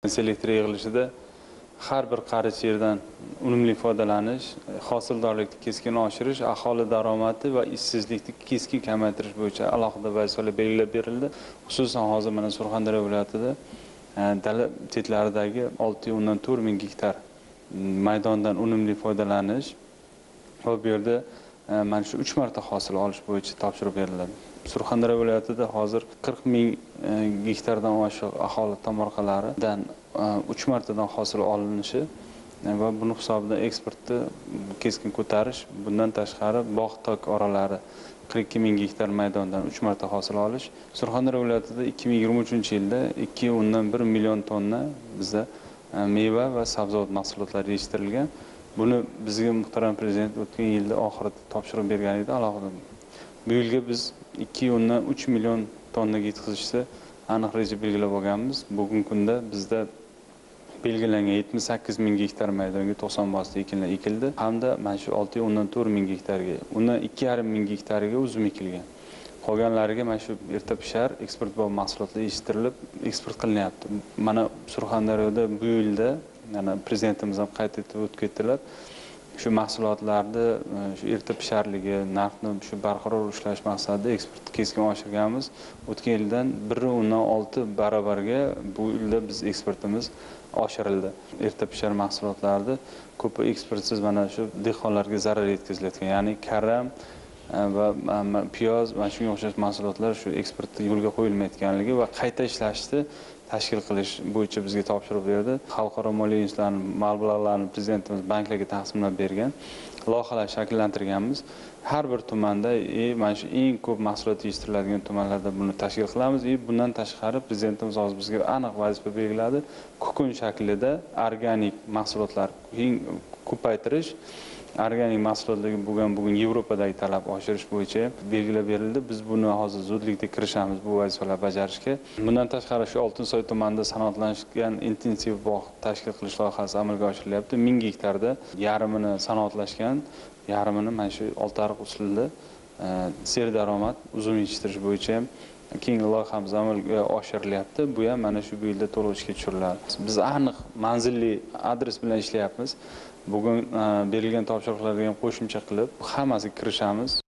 Selektor yig'ilishida har bir qarich yerdan unumli foydalanish, hosildorlikni keskin oshirish, aholi daromadi va ishsizlikni keskin kamaytirish bo'yicha alohida vazifalar belgilab berildi. Xususan hozir mana Surxondaryo viloyatida dala chetlaridagi 6,4 ming gektar maydondan unumli foydalanish va bu yerda mana shu 3 marta hosil olish bo'yicha topshiriq beriladi. Surxondaryo viloyatida hozir 40 ming gektardan oshiq aholi tomorqalaridan 3 martadan hosil olinishi va buni hisobidan eksportni keskin ko'tarish, bundan tashqari bog' tok oralari 42 ming gektar maydondan 3 marta hosil olish. Surxondaryo viloyatida 2023-yilda 2,1 million tonna bizda meva va sabzavot mahsulotlari yetishtirilgan. Buni bizga muhtaram prezident o'tgan yilda oxirida topshiriq bergan edi alohida. Bu yilga biz 2,3 million tonnaga yetkazishni aniq reja belgilab olganmiz. Bugungi kunda bizda belgilangan 78 ming gektar maydonga 90% ekinlar ekildi hamda mana shu 6,4 ming gektarga, undan 2,5 ming gektariga uzum ekilgan. Qolganlariga mana shu erta pishar eksportbop mahsulotlar yetishtirilib eksport qilinyapti. Mana Surxondaryoda bu yilda yana prezidentimiz ham qayd etib o'tganlar, shu mahsulotlarni shu erta pisharligi, narxni shu barqaror ushlash maqsadida eksportni keskin oshirganmiz. O'tgan yildan 1,6 barobarga bu yilda biz eksportimiz oshirildi. Erta pishar mahsulotlarni ko'pi eksportsiz mana shu dehqonlarga zarar yetkazilayotgan, ya'ni karam va piyoz va shunga o'xshash mahsulotlar shu eksportga yo'lga qo'yilmayotganligi va qayta ishlashni tashkil qilish bo'yicha bizga topshiriq berdi. Xalqaro moliya institutlarining mablag'larini prezidentimiz banklarga taqsimlab bergan, loyihalar shakllantirganmiz. Har bir tumanda mana shu eng ko'p mahsulot yetishtiriladigan tumanlarda buni tashkil qilamiz. Bundan tashqari prezidentimiz hozir bizga aniq vazifa belgiladi. Kukun shaklida organik mahsulotlar ko'paytirish, organik mahsulotlarga bugun Yevropadagi talab oshirish bo'yicha belgilab berildi. Biz buni hozir zudlikda kirishamiz bu vazifalarni bajarishga. Bundan tashqari shu Oltinsoy tumanida sanoatlangan intensiv bog' tashkil qilish loyihasi amalga oshirilyapti. 1000 gektarda yarmini sanoatlashgan, yarmini mana shu oltiariq usulida serdaromad uzum yetishtirish bo'yicha ham keng loyihamiz amalga oshirilyapti. Bu ham mana shu yilda to'liq ishga tushiriladi. Biz aniq manzilli adres bilan ishlayapmiz. Bugun berilgan topshiriqlarga ham qo'shimcha qilib hammasiga kirishamiz.